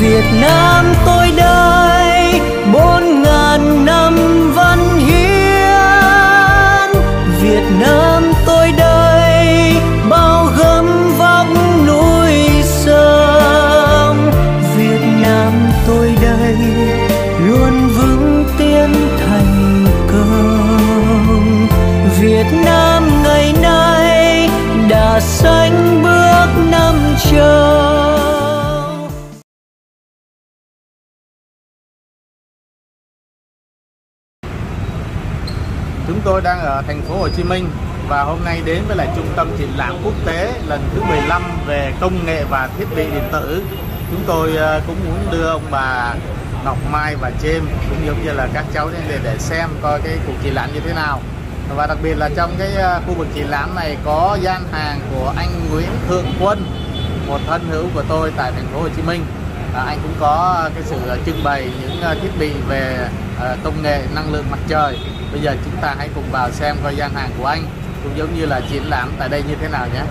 Việt Nam tôi đây 4.000 năm văn hiến. Việt Nam tôi đây bao gấm vóc núi sông. Việt Nam tôi đây luôn vững tiến thành công. Việt Nam ngày nay đã sánh bước năm châu. Chúng tôi đang ở thành phố Hồ Chí Minh và hôm nay đến với lại trung tâm triển lãm quốc tế lần thứ 15 về công nghệ và thiết bị điện tử. Chúng tôi cũng muốn đưa ông bà Ngọc Mai và James cũng giống như là các cháu đến để xem coi cái cuộc triển lãm như thế nào. Và đặc biệt là trong cái khu vực triển lãm này có gian hàng của anh Nguyễn Thượng Quân, một thân hữu của tôi tại thành phố Hồ Chí Minh. Anh cũng có cái sự trưng bày những thiết bị về công nghệ năng lượng mặt trời. Bây giờ chúng ta hãy cùng vào xem coi gian hàng của anh cũng giống như là triển lãm tại đây như thế nào nhé.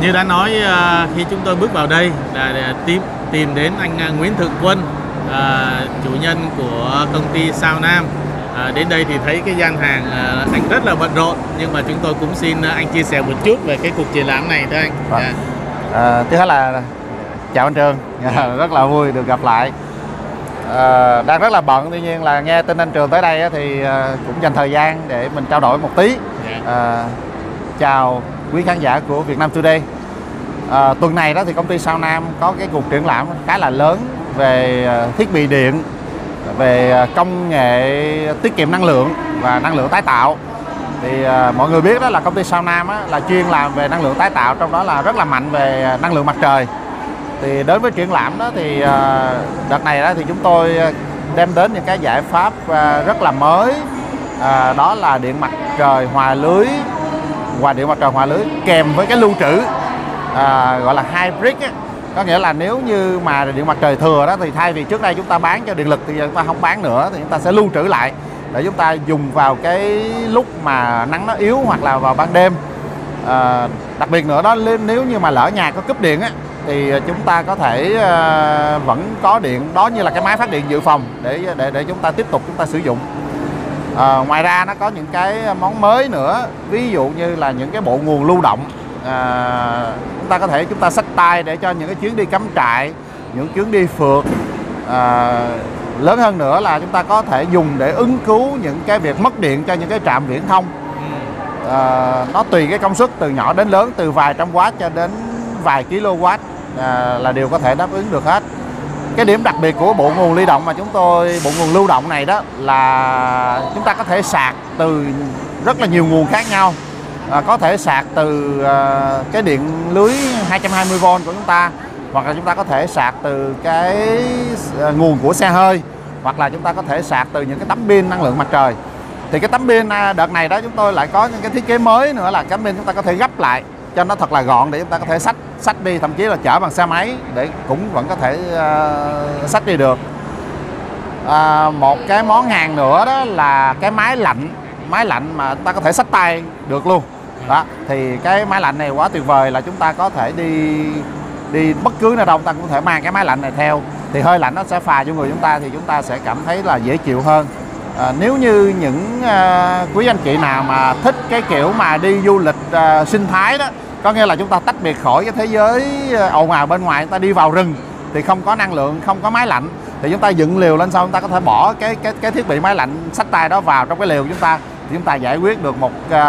Như đã nói khi chúng tôi bước vào đây là để tìm đến anh Nguyễn Thượng Quân, chủ nhân của công ty Sao Nam. Đến đây thì thấy cái gian hàng anh rất là bận rộn, nhưng mà chúng tôi cũng xin anh chia sẻ một chút về cái cuộc triển lãm này thưa anh. Trước hết là chào anh Trường, rất là vui được gặp lại. Đang rất là bận, tuy nhiên là nghe tin anh Trường tới đây thì cũng dành thời gian để mình trao đổi một tí. Chào quý khán giả của Vietnam Today. Tuần này đó thì công ty Sao Nam có cái cuộc triển lãm khá là lớn về thiết bị điện, về công nghệ tiết kiệm năng lượng và năng lượng tái tạo. Thì mọi người biết đó là công ty Sao Nam là chuyên làm về năng lượng tái tạo, trong đó là rất là mạnh về năng lượng mặt trời. Thì đến với triển lãm đó thì đợt này đó thì chúng tôi đem đến những cái giải pháp rất là mới, đó là điện mặt trời hòa lưới và điện mặt trời hòa lưới kèm với cái lưu trữ gọi là hybrid á. Có nghĩa là nếu như mà điện mặt trời thừa đó thì thay vì trước đây chúng ta bán cho điện lực thì giờ chúng ta không bán nữa, thì chúng ta sẽ lưu trữ lại để chúng ta dùng vào cái lúc mà nắng nó yếu hoặc là vào ban đêm. Đặc biệt nữa đó, nếu như mà lỡ nhà có cúp điện á thì chúng ta có thể vẫn có điện, đó như là cái máy phát điện dự phòng để chúng ta tiếp tục chúng ta sử dụng. Ngoài ra nó có những cái món mới nữa, ví dụ như là những cái bộ nguồn lưu động. Chúng ta có thể chúng ta xách tay để cho những cái chuyến đi cắm trại, những chuyến đi phượt. Lớn hơn nữa là chúng ta có thể dùng để ứng cứu những cái việc mất điện cho những cái trạm viễn thông. Nó tùy cái công suất từ nhỏ đến lớn, từ vài trăm watt cho đến vài kW là đều có thể đáp ứng được hết. Cái điểm đặc biệt của bộ nguồn lưu động mà bộ nguồn lưu động này đó là chúng ta có thể sạc từ rất là nhiều nguồn khác nhau. Có thể sạc từ cái điện lưới 220V của chúng ta, hoặc là chúng ta có thể sạc từ cái nguồn của xe hơi, hoặc là chúng ta có thể sạc từ những cái tấm pin năng lượng mặt trời. Thì cái tấm pin đợt này đó chúng tôi lại có những cái thiết kế mới nữa là tấm pin chúng ta có thể gấp lại cho nó thật là gọn để chúng ta có thể xách đi, thậm chí là chở bằng xe máy để cũng vẫn có thể xách đi được. Một cái món hàng nữa đó là cái máy lạnh mà ta có thể xách tay được luôn đó. Thì cái máy lạnh này quá tuyệt vời, là chúng ta có thể đi bất cứ nơi đâu ta cũng thể mang cái máy lạnh này theo, thì hơi lạnh nó sẽ phà vô người chúng ta, thì chúng ta sẽ cảm thấy là dễ chịu hơn. Nếu như những quý anh chị nào mà thích cái kiểu mà đi du lịch sinh thái đó, có nghĩa là chúng ta tách biệt khỏi cái thế giới ồn ào bên ngoài, chúng ta đi vào rừng thì không có năng lượng, không có máy lạnh, thì chúng ta dựng lều lên sau, chúng ta có thể bỏ cái thiết bị máy lạnh xách tay đó vào trong cái lều chúng ta, thì chúng ta giải quyết được một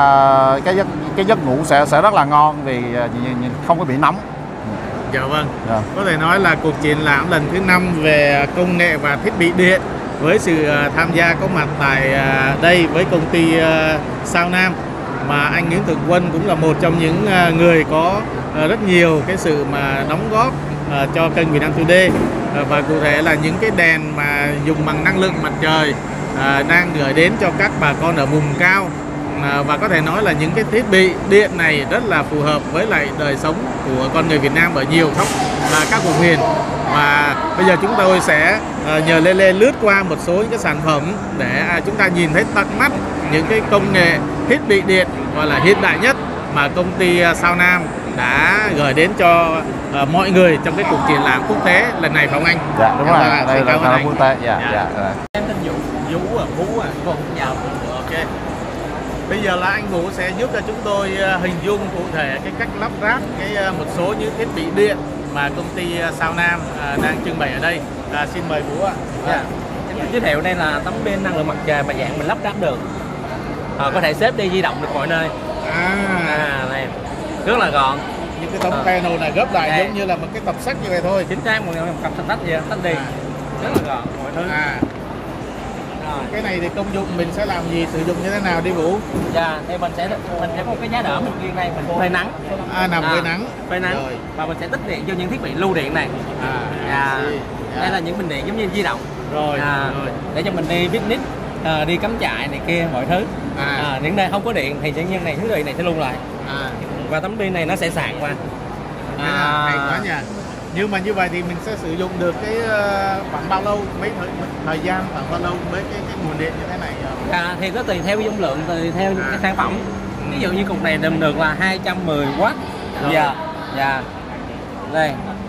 cái giấc ngủ sẽ rất là ngon, vì không có bị nóng. Dạ vâng. Có thể nói là cuộc triển lãm lần thứ 5 về công nghệ và thiết bị điện với sự tham gia có mặt tại đây với công ty Sao Nam, mà anh Nguyễn Thượng Quân cũng là một trong những người có rất nhiều cái sự mà đóng góp cho kênh Vietnam Today. Và cụ thể là những cái đèn mà dùng bằng năng lượng mặt trời đang gửi đến cho các bà con ở vùng cao. Và có thể nói là những cái thiết bị điện này rất là phù hợp với lại đời sống của con người Việt Nam ở nhiều khắp các vùng miền. Và bây giờ chúng tôi sẽ nhờ Lê lướt qua một số những cái sản phẩm để chúng ta nhìn thấy tận mắt những cái công nghệ thiết bị điện gọi là hiện đại nhất mà công ty Sao Nam đã gửi đến cho mọi người trong cái cuộc triển lãm quốc tế lần này, phải không anh? Dạ đúng rồi, đây là quốc tế. Dạ. Em tên Vũ dạ. Ok. Bây giờ là anh Vũ sẽ giúp cho chúng tôi hình dung cụ thể cái cách lắp ráp một số những thiết bị điện mà công ty Sao Nam đang trưng bày ở đây. Xin mời Vũ ạ. Dạ. Em giới thiệu đây là tấm pin năng lượng mặt trời mà dạng mình lắp ráp được, có thể xếp đi di động được mọi nơi. Này rất là gọn. Những cái tấm panel này gấp lại giống như là một cái tập sách như vậy thôi. Chính xác, một cặp sách gì tách đi, rất là gọn mọi thứ. Cái này thì công dụng mình sẽ làm gì, sử dụng như thế nào đi Vũ? Dạ, thì mình sẽ có một cái giá đỡ mình riêng đây, mình phơi nắng. Nằm phơi nắng. Rồi. Và mình sẽ tích điện cho những thiết bị lưu điện này. Đây là những bình điện giống như di động. Rồi. Để cho mình đi picnic, đi cắm trại này kia mọi thứ. Những nơi không có điện thì những nhân này thiết bị này sẽ lưu lại. Và tấm pin này nó sẽ sạc qua. Hay quá nha. Nhưng mà như vậy thì mình sẽ sử dụng được cái khoảng bao lâu, mấy thời gian khoảng bao lâu với cái nguồn điện như thế này? Thì nó tùy theo dung lượng, tùy theo cái sản phẩm. Ví dụ như cục này đâm được là 210W. Dạ. Đây.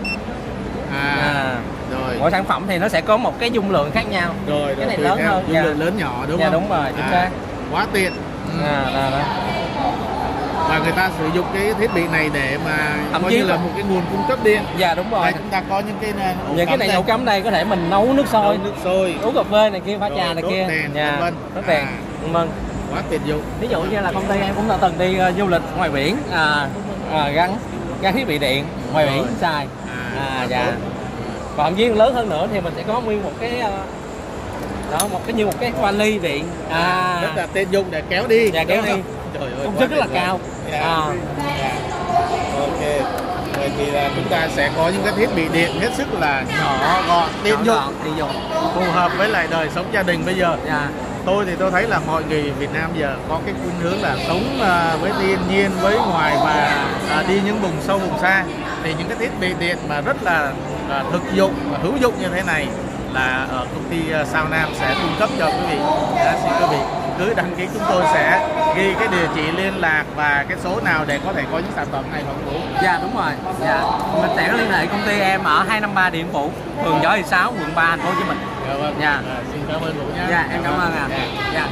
Rồi. Mỗi sản phẩm thì nó sẽ có một cái dung lượng khác nhau. Rồi, cái này lớn hơn. Dung lượng lớn nhỏ đúng không? Dạ đúng rồi, chính xác. Quá tiện. Đó. Và người ta sử dụng cái thiết bị này để mà coi như là một cái nguồn cung cấp điện. Dạ đúng rồi. Đây, chúng ta có những cái này ổ cắm đây có thể mình nấu nước sôi, uống cà phê này kia, pha trà này kia. Đèn, đốt đèn. Vâng. Quá tiện dụng. Ví dụ như là công ty em cũng đã từng đi du lịch ngoài biển, gắn thiết bị điện ngoài biển xài. Dạ. Và thậm chí lớn hơn nữa thì mình sẽ có nguyên một cái như một cái vali điện. Rất là tiện dụng để kéo đi. Dạ, kéo đi. Trời ơi, công suất rất là cao. Ok. Vậy thì là chúng ta sẽ có những cái thiết bị điện hết sức là nhỏ gọn, tiện dụng, phù hợp với lại đời sống gia đình bây giờ. Tôi thì tôi thấy là mọi người Việt Nam giờ có cái khuynh hướng là sống với thiên nhiên, với ngoài và đi những vùng sâu vùng xa, thì những cái thiết bị điện mà rất là thực dụng và hữu dụng như thế này là ở công ty Sao Nam sẽ cung cấp cho quý vị. Xin quý vị cứ đăng ký, chúng tôi sẽ ghi cái địa chỉ liên lạc và cái số nào để có thể có những sản phẩm này Hoàng Vũ. Dạ đúng rồi. Dạ. Mình sẽ liên hệ công ty em ở 253 Điện Phủ, phường Võ Thị Sáu, quận 3, thành phố Hồ Chí Minh. Dạ vâng. Dạ. Xin cảm ơn Vũ nhé. Dạ em cảm ơn ạ. Dạ.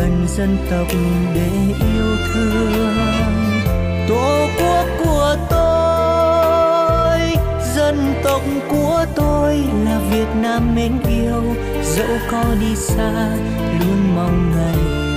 gần dân tộc để yêu thương. Tổ quốc của tôi, dân tộc của tôi là Việt Nam mến yêu, dẫu có đi xa luôn mong ngày